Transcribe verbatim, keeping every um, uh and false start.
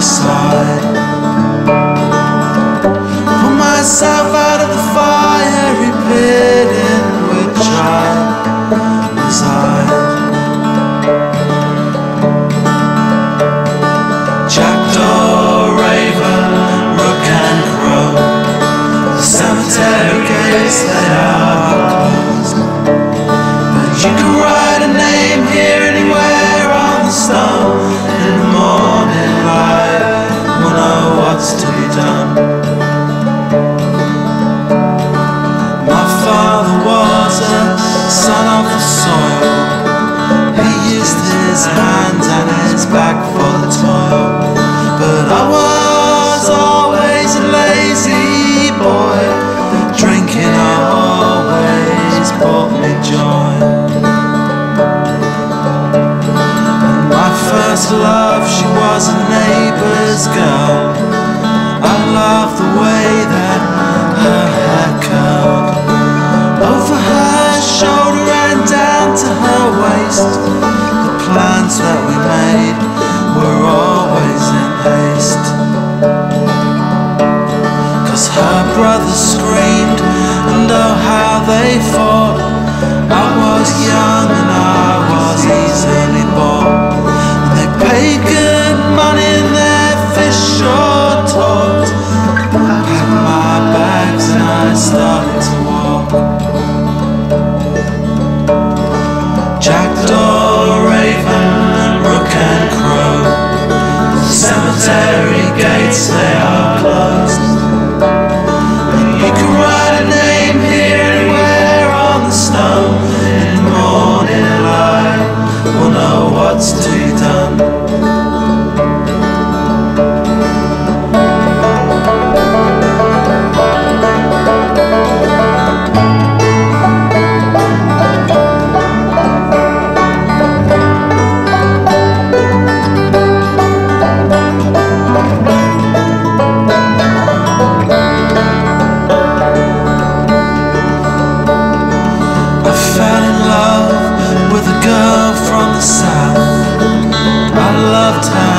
side. Pull myself out of the fiery pit in which I reside. Jackdaw, raven, rook and crow, the cemetery gates, they are closed. But you can write a name here anywhere on the stone. In the morning light, we'll know what's to be done. My father was a son of the soil. He used his hands and his back for the toil. But I was always a lazy boy. Drinking always brought me joy. And my first love, she was a neighbour's girl. I loved the way that her hair curled over her shoulder and down to her waist. The plans that we made were always in haste, 'cause her brother screamed, and oh how they fought. I was young and I was easily bought. They paid good money and their fish sure talked. I packed my bags and I started to walk. Jackdaw, raven, rook and crow, the cemetery gates, they are closed. And you can write a name here anywhere on the stone. In the morning light, we'll know what's to be done. Fell in love with a girl from the south. I loved her